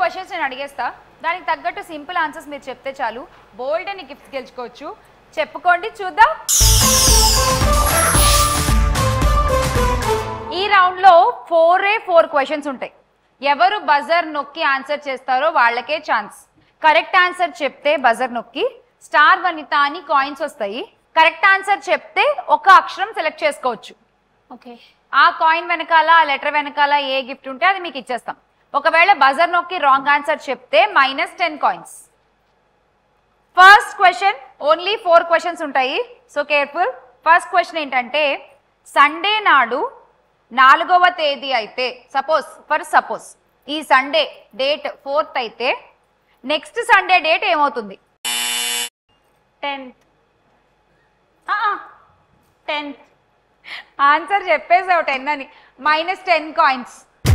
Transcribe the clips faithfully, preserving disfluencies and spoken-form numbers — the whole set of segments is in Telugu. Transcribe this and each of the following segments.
క్వశ్చన్స్ నేను అడిగేస్తా, దానికి తగ్గట్టు సింపుల్ ఆన్సర్స్ మీరు చెప్తే చాలు, బోల్డ్ అని గిఫ్ట్స్ గెలుచుకోవచ్చు. చెప్పుకోండి, చూద్దాం. ఈ రౌండ్లో ఫోరే ఫోర్ క్వశ్చన్స్ ఉంటాయి. ఎవరు బజర్ నొక్కి ఆన్సర్ చేస్తారో వాళ్ళకే ఛాన్స్. కరెక్ట్ ఆన్సర్ చెప్తే బజర్ నొక్కి స్టార్ వనిత అని కాయిన్స్ వస్తాయి. కరెక్ట్ ఆన్సర్ చెప్తే ఒక అక్షరం సెలెక్ట్ చేసుకోవచ్చు. ఓకే, ఆ కాయిన్ వెనకాల ఆ లెటర్ వెనకాల ఏ గిఫ్ట్ ఉంటే అది మీకు ఇచ్చేస్తాం. ఒకవేళ బజర్ నొక్కి రాంగ్ ఆన్సర్ చెప్తే minus ten coins. First question, only four questions ఉంటాయి, సో కేర్ఫుల్. ఫస్ట్ క్వశ్చన్ ఏంటంటే, సండే నాడు నాలుగవ తేదీ అయితే, సపోజ్ ఫర్ సపోజ్ ఈ సండే డేట్ ఫోర్త్ అయితే నెక్స్ట్ సండే డేట్ ఏమవుతుంది? టెన్త్. టెన్త్ ఆన్సర్ చెప్పేసావు టెన్ అని, మైనస్ టెన్ కాయిన్స్.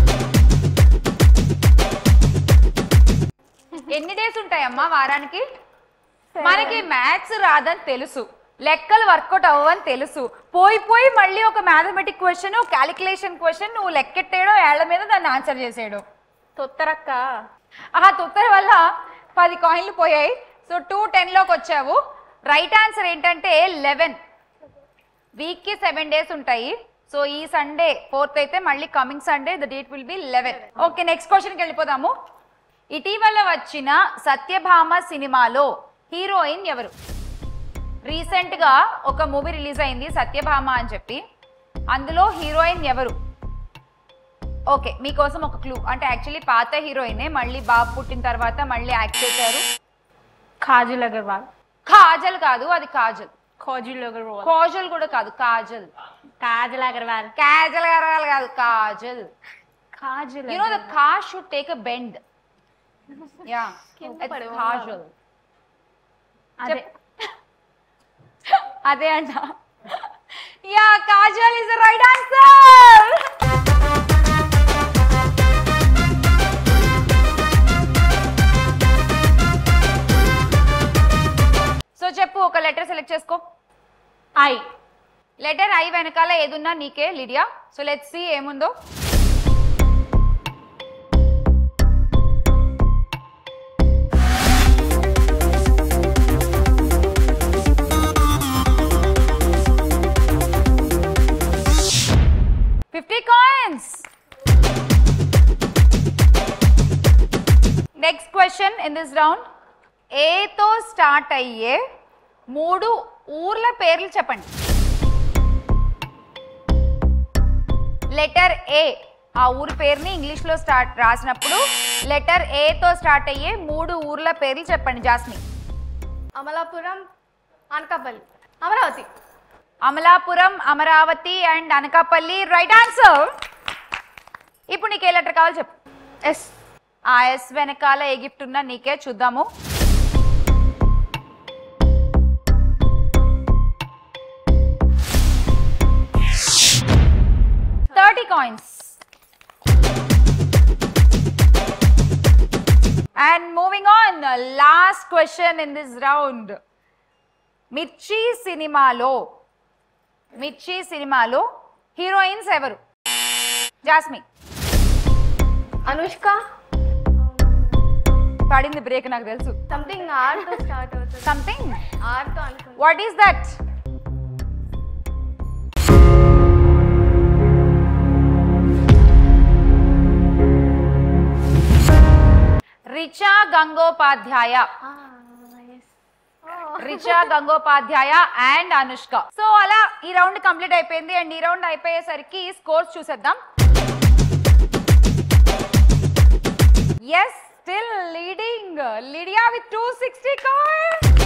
ఎన్ని డేస్ ఉంటాయమ్మా వారానికి? మనకి మ్యాథ్స్ రాదని తెలుసు, లెక్కలు వర్కౌట్ అవ్వని తెలుసు, పోయి పోయి మళ్ళీ ఒక మ్యాథమెటిక్ క్వశ్చన్, క్యాలిక్యులేషన్ క్వశ్చన్ నువ్వు లెక్కెట్టేయడం, ఏళ్ల మీద దాన్ని ఆన్సర్ చేసేయడం. తొత్తరక్క. ఆహా, తొత్తర వల్ల పది కాయిన్లు పోయాయి. సో టూ టెన్లోకి వచ్చావు. రైట్ ఆన్సర్ ఏంటంటే లెవెన్. వీక్కి సెవెన్ డేస్ ఉంటాయి. సో ఈ సండే ఫోర్త్ అయితే మళ్ళీ coming Sunday the date will be eleven. Okay, next క్వశ్చన్కి వెళ్ళిపోదాము. ఇటీవల వచ్చిన సత్యభామ సినిమాలో హీరోయిన్ ఎవరు? రీసెంట్గా ఒక మూవీ రిలీజ్ అయింది సత్యభామ అని చెప్పి, అందులో హీరోయిన్ ఎవరు? ఓకే, మీకోసం ఒక క్లూ, అంటే యాక్చువల్లీ పాత హీరోయినే, మళ్ళీ బాబు పుట్టిన తర్వాత మళ్ళీ యాక్ట్ చేశారు. కాజల్ అగర్వాల్. కాజల్ కాదు, అది కాజల్. కాజల్ అగర్వాల్. కాజల్ కూడా కాదు, కాజల్. కాజల్ అగర్వాల్. కాజల్ అగర్వాల్ కాదు, Kajal. Kajal. You know the car should take a bend. Yeah, it's Kajal. అదే అదే అంట. Yeah, Kajal is the right answer. So చెప్పు, ఒక లెటర్ సెలెక్ట్ చేసుకో. ఐ. లెటర్ ఐ వెనకాల ఏదున్నా నీకే లిడియా. సో లెట్స్ సీ ఏముందో. Fifty coins. Next question in this round, ఏతో స్టార్ట్ అయ్యే మూడు ఊర్ల పేర్లు చెప్పండి. లెటర్ ఏ, ఆ ఊరి పేరుని ఇంగ్లీష్లో స్టార్ట్ రాసినప్పుడు లెటర్ ఏతో స్టార్ట్ అయ్యే మూడు ఊర్ల పేర్లు చెప్పండి. Jasmi. Amalapuram, Anakapalli, Amaravati. Amalapuram, Amaravati and Anakapalli right answer. ఇప్పుడు నీకు ఏ లెటర్ కావాలి చెప్పు. ఎస్. ఆ ఎస్ వెనకాల ఏ గిఫ్ట్ ఉన్నా నీకే, చూద్దాము. Thirty coins. And moving on, last question in this round. Mirchi సినిమాలో మిర్చి సినిమాలో హీరోయిన్స్ ఎవరు? జాస్మి. అనుష్క. పడింది బ్రేక్, నాకు తెలుసు. సంథింగ్ ఆర్ తో స్టార్ట్ అవుతుంది. సంథింగ్ ఆర్ తో అనుకుంటా. What is that? Richa Gangopadhyay. Richa Gangopadhyay and Anushka. So అలా ఈ రౌండ్ కంప్లీట్ అయిపోయింది. అండ్ ఈ రౌండ్ అయిపోయేసరికి స్కోర్స్ చూసేద్దాం. Yes, still leading Lydia with two sixty coins.